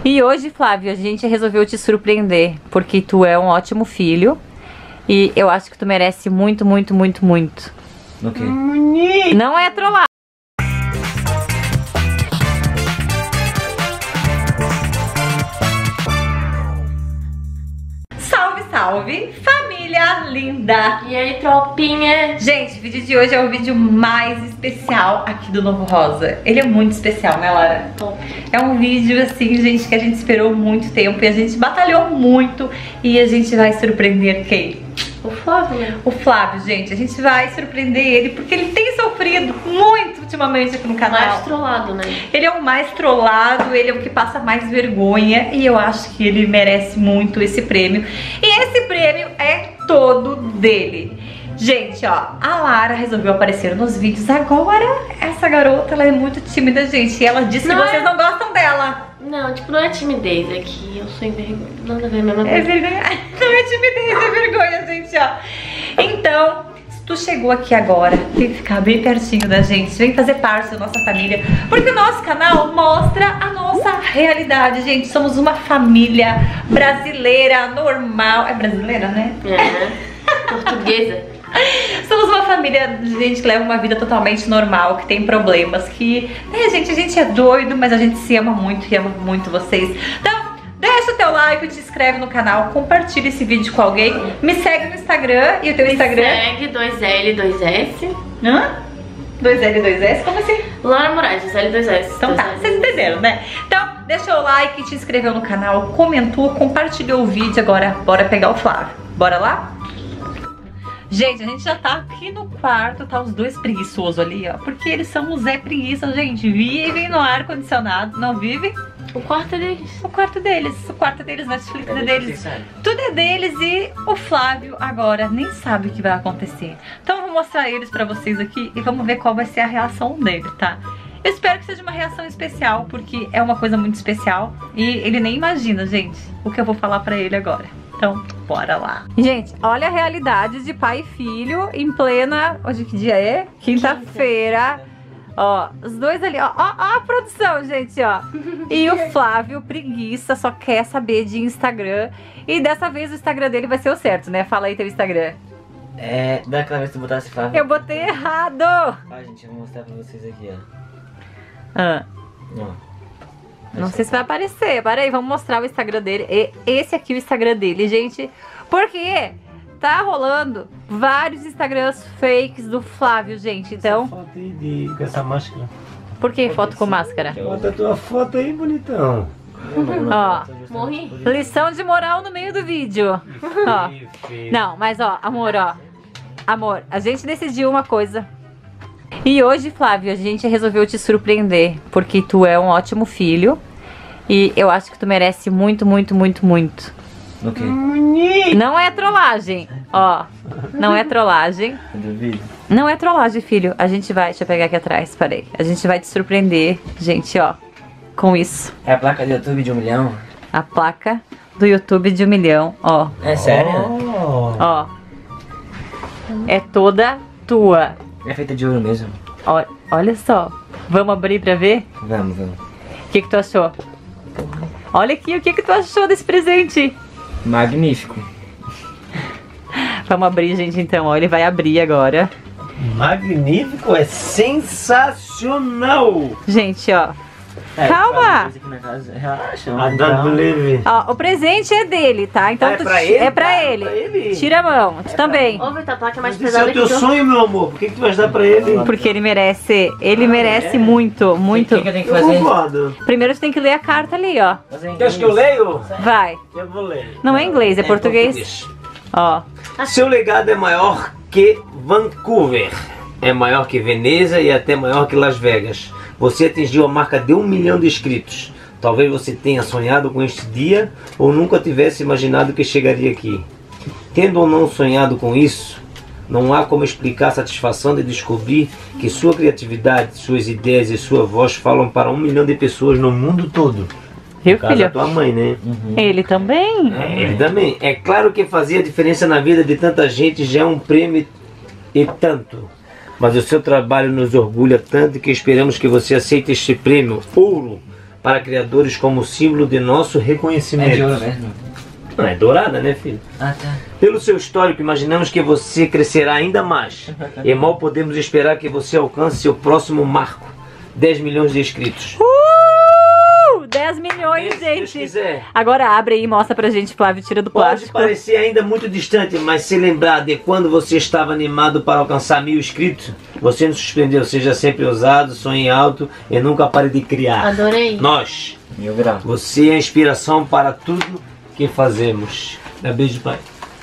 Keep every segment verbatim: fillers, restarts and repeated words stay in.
E hoje, Flávio, a gente resolveu te surpreender, porque tu é um ótimo filho e eu acho que tu merece muito, muito, muito, muito. Ok. Não é trollar. Salve, salve, família linda! E aí, tropinha? Gente, o vídeo de hoje é o vídeo mais especial aqui do Novo Rosa. Ele é muito especial, né, Lara? Top. É um vídeo, assim, gente, que a gente esperou muito tempo e a gente batalhou muito e a gente vai surpreender quem? O Flávio, né? O Flávio, gente. A gente vai surpreender ele porque ele tem sofrido muito ultimamente aqui no canal. Mais trollado, né? Ele é o mais trollado, ele é o que passa mais vergonha e eu acho que ele merece muito esse prêmio. E esse prêmio é todo dele. Gente, ó, a Lara resolveu aparecer nos vídeos agora. Essa garota, ela é muito tímida, gente. E ela disse Não que vocês é... não gostam dela. Não, tipo, não é timidez, é que eu sou envergonhada. Nada a ver, a mesma É coisa. vergonha. Não é timidez, é vergonha, gente, ó. Então, se tu chegou aqui agora, tem que ficar bem pertinho da gente. Vem fazer parte da nossa família. Porque o nosso canal mostra a nossa realidade, gente. Somos uma família brasileira, normal. É brasileira, né? É, portuguesa. Somos uma família de gente que leva uma vida totalmente normal, que tem problemas, que, né, gente, a gente é doido, mas a gente se ama muito e ama muito vocês. Então, deixa o teu like, te inscreve no canal, compartilha esse vídeo com alguém, me segue no Instagram, e o teu Me Instagram... segue, dois L, dois S. Hã? dois L, dois S? Como assim? Lara Moraes, dois L, dois S. Então tá, vocês entenderam, né? Então, deixa o like, te inscreveu no canal, comentou, compartilhou o vídeo, agora bora pegar o Flávio. Bora lá? Gente, a gente já tá aqui no quarto, tá os dois preguiçosos ali, ó. Porque eles são o Zé Preguiça, gente. Vivem no ar-condicionado, não vivem? O quarto é deles. O quarto deles, o quarto deles, Netflix é deles. Tudo é deles e o Flávio agora nem sabe o que vai acontecer. Então eu vou mostrar eles pra vocês aqui e vamos ver qual vai ser a reação dele, tá? Eu espero que seja uma reação especial, porque é uma coisa muito especial e ele nem imagina, gente, o que eu vou falar pra ele agora. Então, bora lá. Gente, olha a realidade de pai e filho em plena... Hoje que dia é? Quinta-feira. Ó, os dois ali, ó, ó, ó a produção, gente, ó. E o Flávio, preguiça, só quer saber de Instagram. E dessa vez o Instagram dele vai ser o certo, né? Fala aí teu Instagram. É, daquela vez que tu botasse Flávio. Eu botei errado. Ah, gente, eu vou mostrar pra vocês aqui, ó. Ah. Ó. Não sei se vai aparecer. Para aí, vamos mostrar o Instagram dele. E esse aqui é o Instagram dele, gente. Porque tá rolando vários Instagrams fakes do Flávio, gente. Então... Essa foto aí de, com essa máscara. Por que foto com máscara? Bota a tua foto aí, bonitão. Ó, Morri. lição de moral no meio do vídeo. Ó. Não, mas ó, amor, ó. Amor, a gente decidiu uma coisa. E hoje, Flávio, a gente resolveu te surpreender, porque tu é um ótimo filho e eu acho que tu merece muito, muito, muito, muito. Ok. Não é trollagem, ó. Não é trollagem. Duvido. Não é trollagem, filho. A gente vai, deixa eu pegar aqui atrás, parei. A gente vai te surpreender, gente, ó, com isso. É a placa do YouTube de um milhão? A placa do YouTube de um milhão, ó. É sério? Oh. Ó. É toda tua. É feita de ouro mesmo. Ó, olha só. Vamos abrir pra ver? Vamos, vamos. O que que tu achou? Olha aqui, o que que tu achou desse presente? Magnífico. Vamos abrir, gente, então. Ó, ele vai abrir agora. Magnífico, é sensacional. Gente, ó. É, Calma! faz uma coisa aqui na casa. Relaxa, A vamos da dar uma- leve. Ó, o presente é dele, tá? Então Ah, é tu pra ti- ele? é pra Tá, ele. pra ele? Tira a mão. Tu também. Ô, Vitor, a placa é mais Mas esse é pesada o teu que tu. sonho, meu amor. Por que, que tu vais dar pra ele? Porque ele merece. Ele Ah, merece é? muito, O muito. que, que eu tenho que Eu fazer? concordo. Primeiro tu tem que ler a carta ali, ó. Fazer em Queres que eu inglês? leio? Vai. Eu vou ler. Não é inglês, é, português. português. Ó. Seu legado é maior que Vancouver. É maior que Veneza e até maior que Las Vegas. Você atingiu a marca de um milhão de inscritos. Talvez você tenha sonhado com este dia ou nunca tivesse imaginado que chegaria aqui. Tendo ou não sonhado com isso, não há como explicar a satisfação de descobrir que sua criatividade, suas ideias e sua voz falam para um milhão de pessoas no mundo todo. Viu, No caso, filho? a tua mãe, né? Ele também. É, ele também. É claro que fazer a diferença na vida de tanta gente já é um prêmio e tanto. Mas o seu trabalho nos orgulha tanto que esperamos que você aceite este prêmio ouro para criadores como símbolo de nosso reconhecimento. É de ouro mesmo. Não, é dourada, né, filho? Ah, tá. Pelo seu histórico, imaginamos que você crescerá ainda mais. E mal podemos esperar que você alcance seu próximo marco. dez milhões de inscritos. Uh! dez milhões, Se Deus gente. quiser. Agora abre aí e mostra pra gente, Flávio, tira do Pode plástico. parecer ainda muito distante, mas se lembrar de quando você estava animado para alcançar mil inscritos, você nos surpreendeu. Seja sempre ousado, sonhe alto e nunca pare de criar. Adorei. Nós, Mil graus. você é a inspiração para tudo que fazemos. Dá beijo, pai.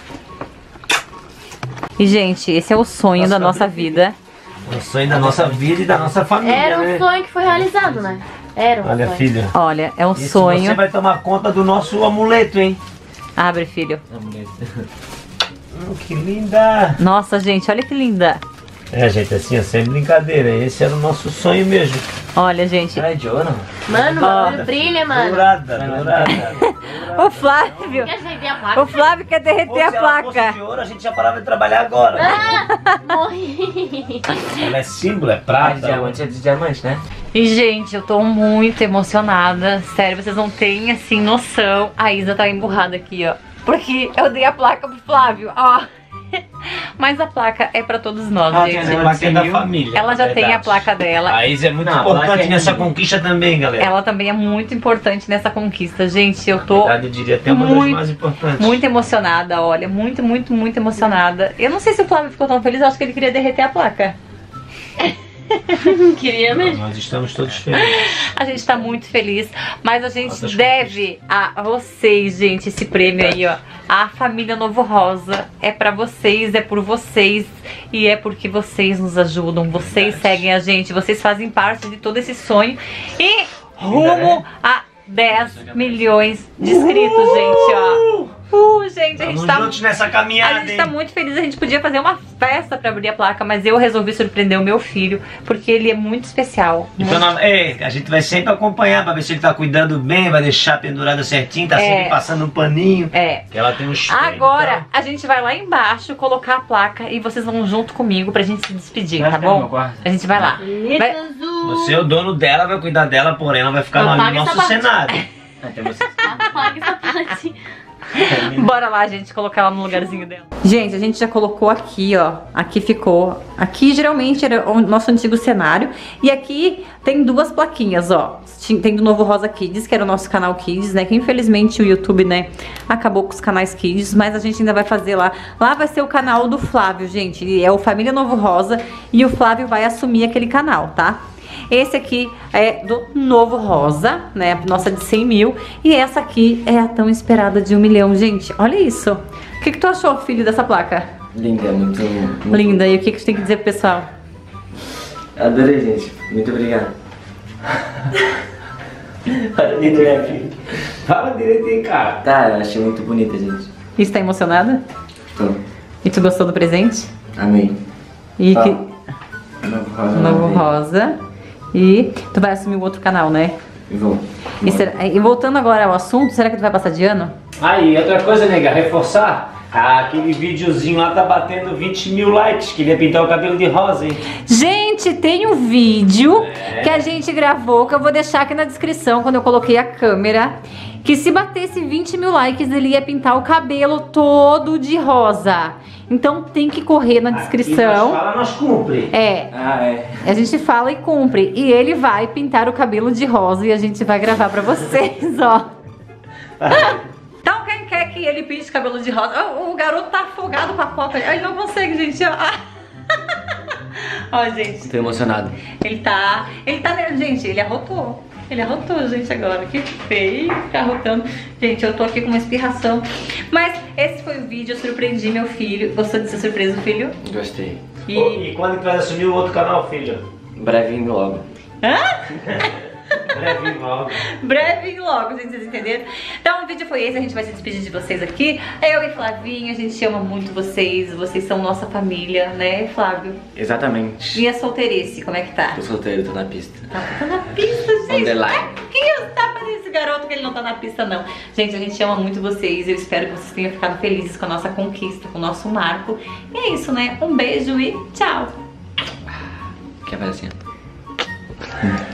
E, gente, esse é o sonho Nossa, da nossa abre- vida. É o sonho da nossa vida e da nossa família, Era um né? sonho que foi realizado, né? Era um Olha, sonho. filha. Olha, é um Isso sonho. você vai tomar conta do nosso amuleto, hein? Abre, filho. Hum, que linda! Nossa, gente, olha que linda. É, gente, assim, é sem brincadeira. Esse era o nosso sonho mesmo. Olha, gente. Ah, é de ouro? Mano, o Ó. bagulho brilha, mano. Dourada, dourada. O Flávio. Quer vender a placa? O Flávio quer derreter Pô, a se ela fosse placa. de ouro, a gente já parava de trabalhar agora. Morri. Ela é símbolo, é Ah, de prata. diamante é de diamante, né? E, gente, eu tô muito emocionada. Sério, vocês não têm, assim, noção. A Isa tá emburrada aqui, ó. Porque eu dei a placa pro Flávio, ó. Mas a placa é pra todos nós, Ah, gente. tem A placa é da família. Ela já é tem a verdade. placa dela. A Isa é muito Não, a placa importante é nessa minha. conquista também, galera. Ela também é muito importante nessa conquista. Gente, eu Na tô verdade, eu diria até uma muito, das mais importantes. muito emocionada, olha. Muito, muito, muito emocionada. Eu não sei se o Flávio ficou tão feliz, eu acho que ele queria derreter a placa. Queria mesmo. Nós estamos todos felizes. A gente tá muito feliz, mas a gente Altas deve a vocês, gente, esse prêmio aí, ó. A família Novo Rosa é pra vocês, é por vocês e é porque vocês nos ajudam, vocês Verdade. seguem a gente, vocês fazem parte de todo esse sonho e rumo a dez milhões de inscritos, gente, ó. Uh, gente, a gente Vamos tá juntos nessa caminhada, A gente hein? tá muito feliz, a gente podia fazer uma festa pra abrir a placa, mas eu resolvi surpreender o meu filho, porque ele é muito especial. Então, muito- nós- é, a gente vai sempre acompanhar pra ver se ele tá cuidando bem, vai deixar pendurada certinho, tá É. sempre passando um paninho. É. Que ela tem um espelho. Agora, a gente vai lá embaixo colocar a placa e vocês vão junto comigo pra gente se despedir, Vai tá ficar no bom? meu quarto. A gente vai lá. Bonito Vai- azul. Então, você é o dono dela, vai cuidar dela, porém ela vai ficar Eu no pago nosso essa parte. cenário. Ah, tem você. Apaga essa parte. Bora lá, gente, colocar ela no lugarzinho dela. Gente, a gente já colocou aqui, ó. Aqui ficou. Aqui geralmente era o nosso antigo cenário. E aqui tem duas plaquinhas, ó. Tem do Novo Rosa Kids, que era o nosso canal Kids, né? Que infelizmente o YouTube, né, acabou com os canais Kids. Mas a gente ainda vai fazer lá. Lá vai ser o canal do Flávio, gente. Ele é o Família Novo Rosa. E o Flávio vai assumir aquele canal, tá? Esse aqui é do Novo Rosa, né? Nossa, de cem mil. E essa aqui é a tão esperada de um milhão. Gente, olha isso. O que, que tu achou, filho, dessa placa? Linda, muito, muito. Linda. E o que, que tu tem que dizer pro pessoal? Adorei, gente. Muito obrigado. Para de olhar aqui. Fala direitinho, cara. Tá, eu achei muito bonita, gente. E tu tá emocionada? Tô. E tu gostou do presente? Amei. E Tá. que... Novo Rosa. Novo amei. Rosa. E tu vai assumir o outro canal, né? Vou. E, será- e voltando agora ao assunto, será que tu vai passar de ano? Aí, outra coisa, nega, reforçar. Ah, aquele videozinho lá tá batendo vinte mil likes. Queria pintar o cabelo de rosa, hein? Gente, tem um vídeo É. que a gente gravou, que eu vou deixar aqui na descrição quando eu coloquei a câmera. Que se batesse vinte mil likes, ele ia pintar o cabelo todo de rosa. Então tem que correr na Aqui nós descrição. fala, nós cumpre. É, Ah, é. a gente fala e cumpre. E ele vai pintar o cabelo de rosa e a gente vai gravar pra vocês, ó. Então quem quer que ele pinte o cabelo de rosa? O, o garoto tá afogado com a coca. Ele não consegue, gente. Ó, ó gente. Tô emocionado. Ele tá... Ele tá... Gente, ele arrotou. Ele arrotou, gente, agora. Que feio ficar arrotando. Gente, eu tô aqui com uma espirração. Mas esse foi o vídeo. Eu surpreendi meu filho. Gostou de ser surpresa, filho? Gostei. E... Ô, E quando que vai assumir o outro canal, filho? Brevinho logo. Hã? Breve logo. Breve e logo, gente, vocês entenderam? Então o vídeo foi esse, a gente vai se despedir de vocês aqui. Eu e Flavinho, a gente ama muito vocês, vocês são nossa família, né, Flávio? Exatamente. E a solteirice, como é que tá? Tô solteiro, tô na pista. Tá, tá na pista, gente. On the line. Aqui os tapas desse garoto que ele não tá na pista, não. Gente, a gente ama muito vocês, eu espero que vocês tenham ficado felizes com a nossa conquista, com o nosso marco. E é isso, né? Um beijo e tchau! Quer fazer assim?